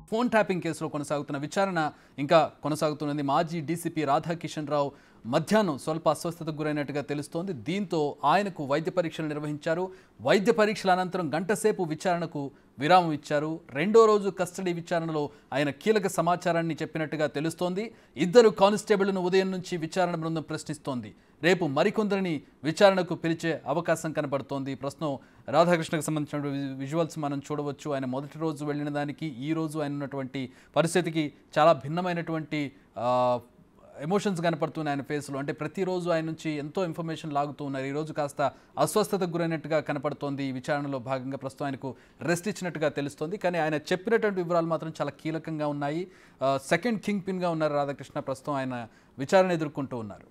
Phone tapping కేసులో కొనసాగుతున్న విచారణ ఇంకా కొనసాగుతున్నది. మాజీ డీసీపీ రాధాకిషన్ రావు మధ్యాహ్నం స్వల్ప అస్వస్థతకు గురైనట్టుగా తెలుస్తోంది. దీంతో ఆయనకు వైద్య పరీక్షలు నిర్వహించారు. వైద్య పరీక్షల అనంతరం గంటసేపు విచారణకు విరామం ఇచ్చారు. రెండో రోజు కస్టడీ విచారణలో ఆయన కీలక సమాచారాన్ని చెప్పినట్టుగా తెలుస్తోంది. ఇద్దరు కానిస్టేబుళ్లను ఉదయం నుంచి విచారణ బృందం ప్రశ్నిస్తోంది. రేపు మరికొందరిని విచారణకు పిలిచే అవకాశం కనబడుతోంది. ప్రస్తుతం రాధాకృష్ణకు సంబంధించిన విజువల్స్ మనం చూడవచ్చు. ఆయన మొదటి రోజు వెళ్ళిన దానికి ఈ రోజు ఆయన ఉన్నటువంటి పరిస్థితికి చాలా భిన్నమైనటువంటి ఎమోషన్స్ కనపడుతున్నాయి ఆయన ఫేస్లో. అంటే ప్రతిరోజు ఆయన నుంచి ఎంతో ఇన్ఫర్మేషన్ లాగుతూ ఉన్నారు. ఈరోజు కాస్త అస్వస్థతకు గురైనట్టుగా కనపడుతోంది. ఈ విచారణలో భాగంగా ప్రస్తుతం ఆయనకు రెస్ట్ ఇచ్చినట్టుగా తెలుస్తోంది. కానీ ఆయన చెప్పినటువంటి వివరాలు మాత్రం చాలా కీలకంగా ఉన్నాయి. సెకండ్ కింగ్ పిన్గా ఉన్నారు రాధాకృష్ణ. ప్రస్తుతం ఆయన విచారణ ఎదుర్కొంటూ ఉన్నారు.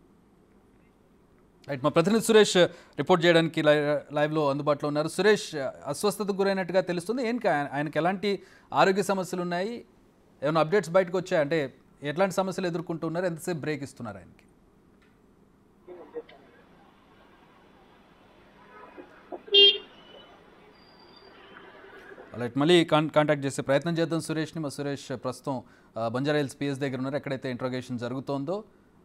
రైట్, మా ప్రతినిధి సురేష్ రిపోర్ట్ చేయడానికి లైవ్లో అందుబాటులో ఉన్నారు. సురేష్, అస్వస్థతకు గురైనట్టుగా తెలుస్తుంది. ఏంటి ఆయనకి ఎలాంటి ఆరోగ్య సమస్యలు ఉన్నాయి? ఏమైనా అప్డేట్స్ బయటకు వచ్చాయి? అంటే ఎట్లాంటి సమస్యలు ఎదుర్కొంటున్నారు? ఎంతసేపు బ్రేక్ ఇస్తున్నారు ఆయనకి? రైట్, మళ్ళీ కాంటాక్ట్ చేసే ప్రయత్నం చేద్దాం సురేష్ని. మా సురేష్ ప్రస్తుతం బంజారాహిల్స్ పిఎస్ దగ్గర ఉన్నారు, ఎక్కడైతే ఇంట్రోగేషన్ జరుగుతోందో.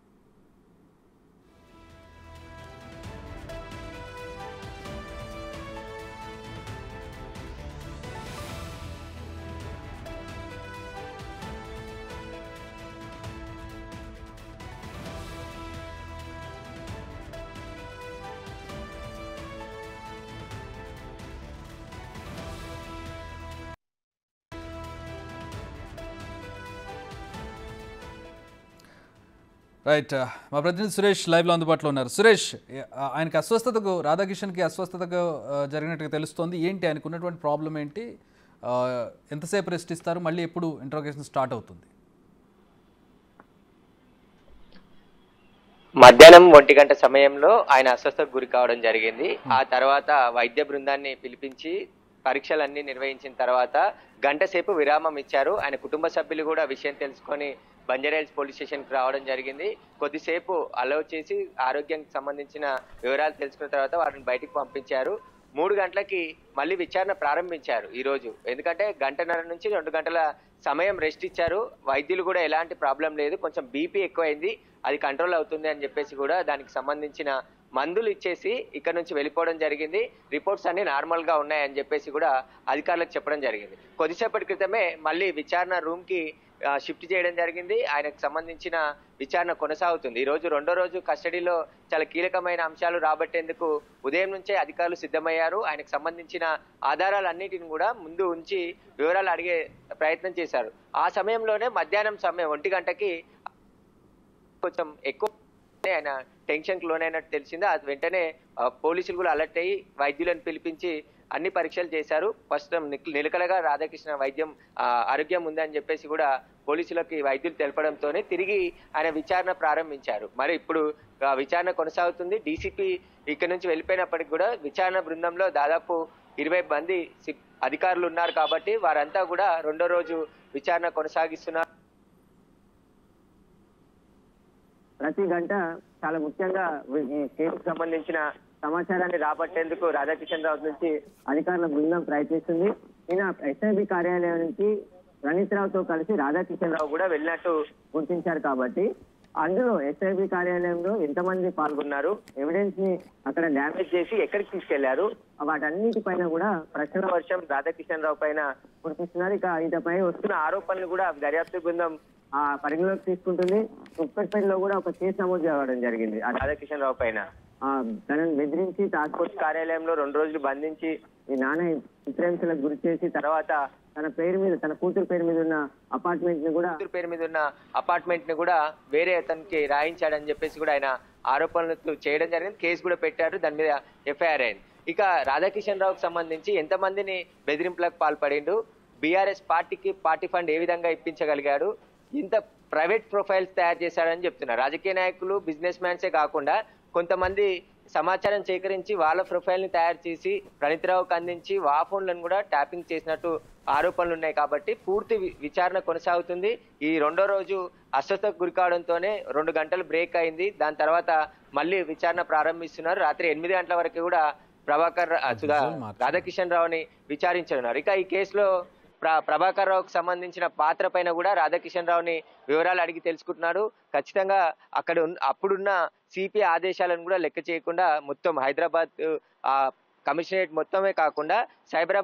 రైట్, మా ప్రతినిధి సురేష్ లైవ్లో అందుబాటులో ఉన్నారు. సురేష్, ఆయనకి అస్వస్థతకు, రాధాకిషన్కి అస్వస్థతకు జరిగినట్టుగా తెలుస్తోంది. ఏంటి ఆయనకు ఉన్నటువంటి ప్రాబ్లం ఏంటి? ఎంతసేపు రెస్ట్ ఇస్తారు? మళ్ళీ ఎప్పుడు ఇంట్రోగేషన్ స్టార్ట్ అవుతుంది? మధ్యాహ్నం 1 గంట సమయంలో ఆయన అస్వస్థతకు గురి కావడం జరిగింది. ఆ తర్వాత వైద్య బృందాన్ని పిలిపించి పరీక్షలన్నీ నిర్వహించిన తర్వాత గంట సేపు విరామం ఇచ్చారు. ఆయన కుటుంబ సభ్యులు కూడా విషయం తెలుసుకొని బంజారాహిల్స్ పోలీస్ స్టేషన్కి రావడం జరిగింది. కొద్దిసేపు అలౌ చేసి ఆరోగ్యానికి సంబంధించిన వివరాలు తెలుసుకున్న తర్వాత వారిని బయటికి పంపించారు. 3 గంటలకి మళ్ళీ విచారణ ప్రారంభించారు ఈ రోజు. ఎందుకంటే 1.5 నుంచి 2 గంటల సమయం రెస్ట్ ఇచ్చారు. వైద్యులు కూడా ఎలాంటి ప్రాబ్లం లేదు, కొంచెం బీపీ ఎక్కువైంది, అది కంట్రోల్ అవుతుంది అని చెప్పేసి కూడా దానికి సంబంధించిన మందులు ఇచ్చేసి ఇక్కడ నుంచి వెళ్ళిపోవడం జరిగింది. రిపోర్ట్స్ అన్ని నార్మల్ గా ఉన్నాయని చెప్పేసి కూడా అధికారులకు చెప్పడం జరిగింది. కొద్దిసేపటి క్రితమే మళ్ళీ విచారణ రూమ్ కి షిఫ్ట్ చేయడం జరిగింది. ఆయనకు సంబంధించిన విచారణ కొనసాగుతుంది. ఈ రోజు రెండో రోజు కస్టడీలో చాలా కీలకమైన అంశాలు రాబట్టేందుకు ఉదయం నుంచే అధికారులు సిద్ధమయ్యారు. ఆయనకు సంబంధించిన ఆధారాలన్నిటిని కూడా ముందు ఉంచి వివరాలు అడిగే ప్రయత్నం చేశారు. ఆ సమయంలోనే మధ్యాహ్నం సమయం 1 గంటకి కొంచెం ఎక్కువ ఆయన టెన్షన్ కు లోనైనట్టు తెలిసింది. అది వెంటనే పోలీసులు కూడా అలర్ట్ అయ్యి వైద్యులను పిలిపించి అన్ని పరీక్షలు చేశారు. ప్రస్తుతం నిలకడగా రాధాకృష్ణ ఆరోగ్యం ఉందని చెప్పేసి కూడా పోలీసులకి వైద్యులు తెలపడంతోనే తిరిగి ఆయన విచారణ ప్రారంభించారు. మరి ఇప్పుడు విచారణ కొనసాగుతుంది. డీసీపీ ఇక్కడ నుంచి వెళ్ళిపోయినప్పటికీ కూడా విచారణ బృందంలో దాదాపు 20 మంది అధికారులు ఉన్నారు కాబట్టి వారంతా కూడా రెండో రోజు విచారణ కొనసాగిస్తున్నారు. ప్రతి గంట చాలా ముఖ్యంగా ఈ కేసుకు సంబంధించిన సమాచారాన్ని రాబట్టేందుకు రాధాకిషన్ రావు నుంచి అధికారుల బృందం ప్రయత్నిస్తుంది. ఈయన ఎస్ఐబి కార్యాలయం నుంచి ప్రణీత్ రావుతో కలిసి రాధాకిషన్ రావు కూడా వెళ్ళినట్టు గుర్తించారు. కాబట్టి అందులో ఎస్ఐబి కార్యాలయంలో ఎంతమంది పాల్గొన్నారు, ఎవిడెన్స్ ని అక్కడ డ్యామేజ్ చేసి ఎక్కడికి తీసుకెళ్లారు, వాటన్నిటిపైన కూడా ప్రశ్నల వర్షం రాధాకిషన్ రావు పైన కురిపిస్తున్నారు. ఇక ఇతపై వస్తున్న ఆరోపణలు కూడా దర్యాప్తు బృందం పరిగణలోకి తీసుకుంటుంది. ఉప్పర్పేటలో కూడా ఒక కేసు నమోదు కావడం జరిగింది ఆ రాధాకిషన్ రావు పైన. తనను బెదిరించి టాస్క్ ఫోర్స్ కార్యాలయంలో 2 రోజులు బంధించి ఈ నాన్న చిత్రహింసలకు గురి చేసి తర్వాత తన కూతురు పేరు మీద ఉన్న అపార్ట్మెంట్ ని కూడా వేరే అతనికి రాయించాడని చెప్పేసి కూడా ఆయన ఆరోపణలు చేయడం జరిగింది. కేసు కూడా పెట్టారు, దాని మీద ఎఫ్ఐఆర్ అయింది. ఇక రాధాకిషన్ రావుకు సంబంధించి ఎంతమందిని బెదిరింపులకు పాల్పడిండు, బీఆర్ఎస్ పార్టీకి పార్టీ ఫండ్ ఏ విధంగా ఇప్పించగలిగాడు, ఇంత ప్రైవేట్ ప్రొఫైల్స్ తయారు చేశాడని చెప్తున్నారు. రాజకీయ నాయకులు, బిజినెస్ మ్యాన్సే కాకుండా కొంతమంది సమాచారం సేకరించి వాళ్ళ ప్రొఫైల్ ని తయారు చేసి ప్రణీత్ రావుకు అందించి ఆ ఫోన్లను కూడా ట్యాపింగ్ చేసినట్టు ఆరోపణలు ఉన్నాయి. కాబట్టి పూర్తి విచారణ కొనసాగుతుంది. ఈ రెండో రోజు అస్వస్థతకు గురి కావడంతోనే 2 గంటలు బ్రేక్ అయింది. దాని తర్వాత మళ్ళీ విచారణ ప్రారంభిస్తున్నారు. రాత్రి 8 గంటల వరకు కూడా రాధాకిషన్ రావుని విచారించనున్నారు. ఇక ఈ కేసులో ప్రభాకర్ రావుకు సంబంధించిన పాత్ర పైన కూడా రాధాకిషన్ రావుని వివరాలు అడిగి తెలుసుకుంటున్నారు. ఖచ్చితంగా అప్పుడున్న సిపి ఆదేశాలను కూడా లెక్క చేయకుండా మొత్తం హైదరాబాద్ కమిషనరేట్ మొత్తమే కాకుండా సైబరాబాద్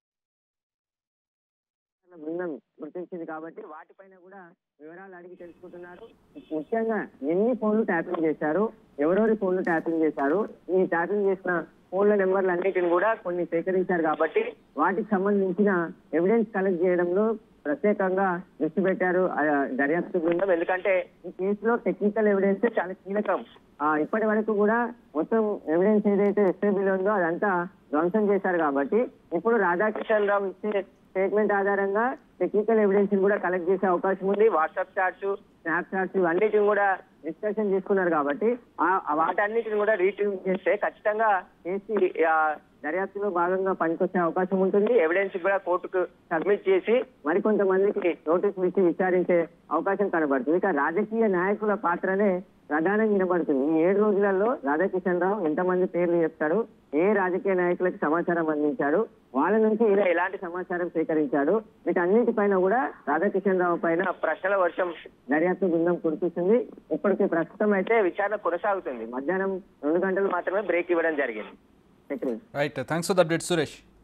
బృందం గుర్తించింది కాబట్టి వాటిపైన కూడా వివరాలు అడిగి తెలుసుకుంటున్నారు. ముఖ్యంగా ఎన్ని ఫోన్లు ట్యాపింగ్ చేశారు, ఎవరెవరి ఫోన్లు ట్యాపింగ్ చేశారు, ఈ ట్యాపింగ్ చేసిన ఫోన్ల నెంబర్లు అన్నిటిని కూడా కొన్ని సేకరించారు కాబట్టి వాటికి సంబంధించిన ఎవిడెన్స్ కలెక్ట్ చేయడంలో ప్రత్యేకంగా దృష్టి పెట్టారు దర్యాప్తు బృందం. ఎందుకంటే ఈ కేసులో టెక్నికల్ ఎవిడెన్స్ చాలా కీలకం. ఇప్పటి వరకు కూడా మొత్తం ఎవిడెన్స్ ఏదైతే ఎస్ఐబిలో ఉందో అదంతా ధ్వంసం చేశారు కాబట్టి ఇప్పుడు రాధాకిషన్ రావు ఇచ్చే స్టేట్మెంట్ ఆధారంగా టెక్నికల్ ఎవిడెన్స్ కూడా కలెక్ట్ చేసే అవకాశం ఉంది. వాట్సాప్ చాట్స్, స్నాప్ చాట్స్ అన్నిటిని కూడా డిస్కషన్ చేసుకున్నారు కాబట్టి వాటన్నిటిని కూడా రీట్రీవ్ చేస్తే ఖచ్చితంగా కేసు దర్యాప్తులో భాగంగా పనికొచ్చే అవకాశం ఉంటుంది. ఎవిడెన్స్ కూడా కోర్టుకు సబ్మిట్ చేసి మరికొంతమందికి నోటీసులు ఇచ్చి విచారించే అవకాశం కనబడుతుంది. ఇక రాజకీయ నాయకుల పాత్రనే ప్రధానంగా వినబడుతుంది. ఈ 7 రోజులలో రాధాకిషన్ రావు ఎంతమంది పేర్లు చెప్తారు, ఏ రాజకీయ నాయకులకు సమాచారం అందించాడు, వాళ్ళ నుంచి ఇలా ఎలాంటి సమాచారం సేకరించాడు, వీటన్నిటిపైన కూడా రాధాకిషన్ రావు పైన ప్రశ్నల వర్షం దర్యాప్తు బృందం కురిపిస్తుంది. ఇప్పటికీ ప్రస్తుతం అయితే విచారణ కొనసాగుతుంది. మధ్యాహ్నం 2 గంటలు మాత్రమే బ్రేక్ ఇవ్వడం జరిగింది. Right, thanks for the update Suresh.